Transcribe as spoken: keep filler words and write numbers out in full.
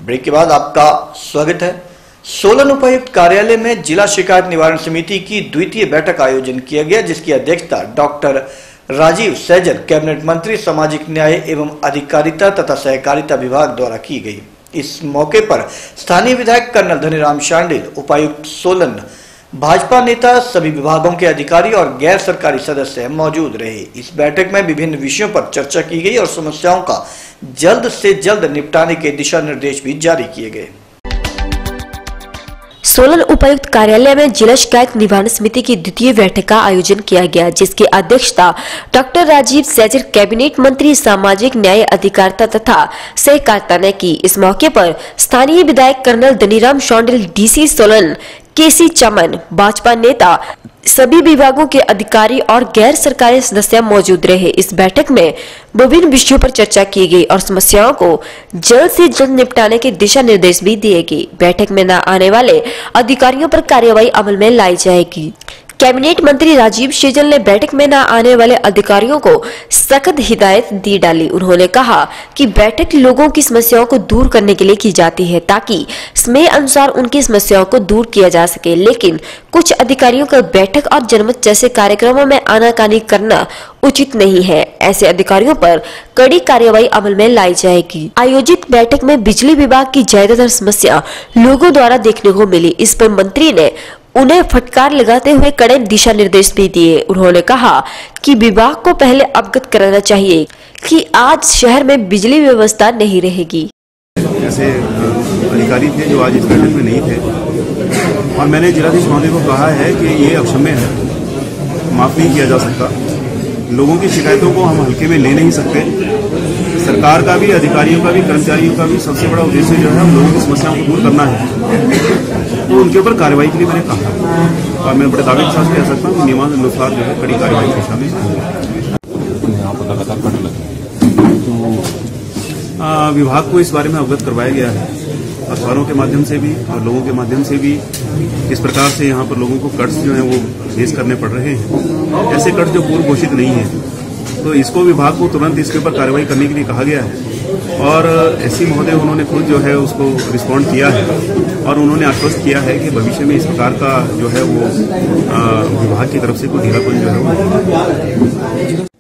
Break के बाद आपका स्वागत है। सोलन उपायुक्त कार्यालय में जिला शिकायत निवारण समिति की द्वितीय बैठक आयोजन किया गया, जिसकी अध्यक्षता डॉक्टर राजीव सैजल, कैबिनेट मंत्री, सामाजिक न्याय एवं अधिकारिता तथा सहकारिता विभाग द्वारा की गई। इस मौके पर स्थानीय विधायक कर्नल धनीराम शांडिल, उपायुक्त सोलन, भाजपा नेता, सभी विभागों के अधिकारी और गैर सरकारी सदस्य मौजूद रहे। इस बैठक में विभिन्न विषयों पर चर्चा की गई और समस्याओं का जल्द से जल्द निपटाने के दिशा निर्देश भी जारी किए गए। सोलन उपायुक्त कार्यालय में जिला शिकायत निवारण समिति की द्वितीय बैठक का आयोजन किया गया, जिसकी अध्यक्षता डॉक्टर राजीव सैजल, कैबिनेट मंत्री, सामाजिक न्याय, अधिकारिता तथा सहकारिता ने की। इस मौके पर स्थानीय विधायक colonel Dhaniram Shandil, DC Solan KC Chaman, Bhajpa नेता, सभी विभागों के अधिकारी और गैर सरकारी सदस्य मौजूद रहे। इस बैठक में विभिन्न विषयों पर चर्चा की गई और समस्याओं को जल्द से जल्द निपटाने के दिशा निर्देश भी दिए गए। बैठक में न आने वाले अधिकारियों पर कार्रवाई अमल में लाई जाएगी। कैबिनेट मंत्री राजीव सैजल ने बैठक में न आने वाले अधिकारियों को सख्त हिदायत दी डाली। उन्होंने कहा कि बैठक लोगों की समस्याओं को दूर करने के लिए की जाती है, ताकि समय अनुसार उनकी समस्याओं को दूर किया जा सके, लेकिन कुछ अधिकारियों का बैठक और जनमत जैसे कार्यक्रमों में आनाकानी करना उचित नहीं है। ऐसे अधिकारियों पर कड़ी कार्रवाई अमल में लाई जाएगी। आयोजित बैठक में बिजली विभाग की ज्यादातर समस्या लोगों द्वारा देखने को मिली। इस पर मंत्री ने उन्हें फटकार लगाते हुए कड़े दिशा निर्देश भी दिए। उन्होंने कहा कि विभाग को पहले अवगत कराना चाहिए कि आज शहर में बिजली व्यवस्था नहीं रहेगी। ऐसे अधिकारी थे जो आज इस बैठक में नहीं थे और मैंने जिलाधीश महोदय को कहा है कि ये अक्षम्य है, माफ नहीं किया जा सकता। लोगों की शिकायतों को हम हल्के में ले नहीं सकते। सरकार का भी, अधिकारियों का भी, कर्मचारियों का भी सबसे बड़ा उद्देश्य जो है हम लोगों की समस्याओं को दूर करना है। तो उनके ऊपर कार्रवाई के लिए मैंने कहा और मैं बड़े दावे के साथ कह सकता हूँ कि नियमानुसार जो है कड़ी कार्रवाई की दिशा में विभाग को इस बारे में अवगत करवाया गया है, अखबारों के माध्यम से भी और लोगों के माध्यम से भी। इस प्रकार से यहाँ पर लोगों को कर्ज जो है वो फेस करने पड़ रहे हैं, ऐसे कर्ज जो पूर्व घोषित नहीं है, तो इसको विभाग को तुरंत इसके ऊपर कार्रवाई करने के लिए कहा गया है। और एससी महोदय उन्होंने खुद जो है उसको रिस्पॉन्ड किया है और उन्होंने आश्वस्त किया है कि भविष्य में इस प्रकार का जो है वो विभाग की तरफ से कोई ढीलापन जो है वो